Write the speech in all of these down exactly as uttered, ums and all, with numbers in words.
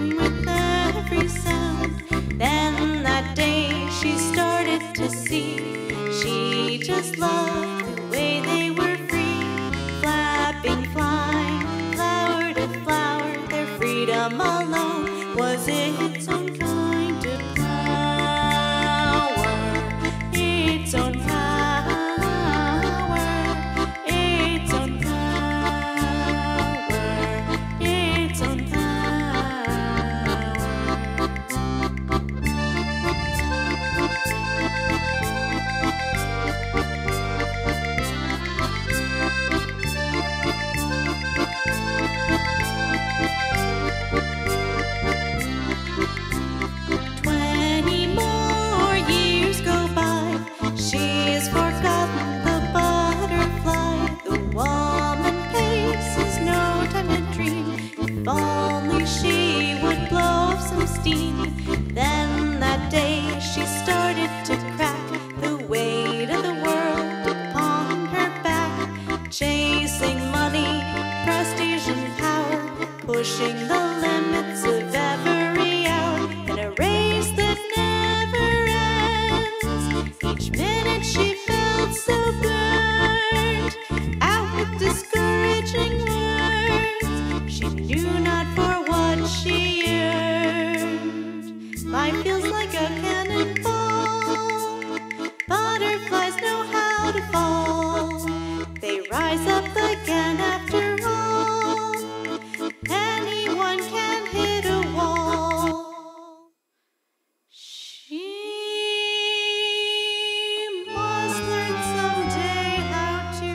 rhythm, with every sound. Then that day she started to see, she just loved the way they were free, flapping, flying, flower to flower. Their freedom alone was its own kind of power, its own power, its own power, its own power. Twenty more years go by, she's forgotten the butterfly. The woman paces, no time to dream. If only she would blow off some steam. Then that day she started to crack, the weight of the world upon her back, chasing money, prestige and power, pushing the limits of every hour, in a race that never ends. Each minute she felt so burned out with discouraging words. She knew not for what she yearned. Life feels like a cannonball. Butterflies know how to fall. They rise up again after all. Anyone can hit a wall. She must learn someday how to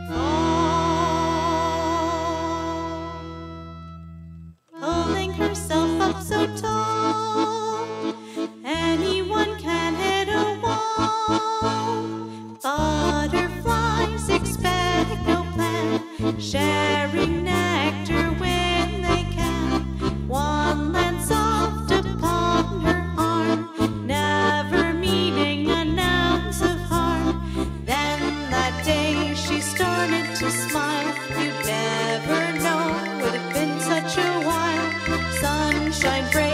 fall, pulling herself up so tall. Anyone can hit a wall. Butterflies expect no plan, sharing nectar when they can. One lands soft upon her arm, never meaning an ounce of harm. Then that day she started to smile. You'd never know, would have been such a while. Sunshine,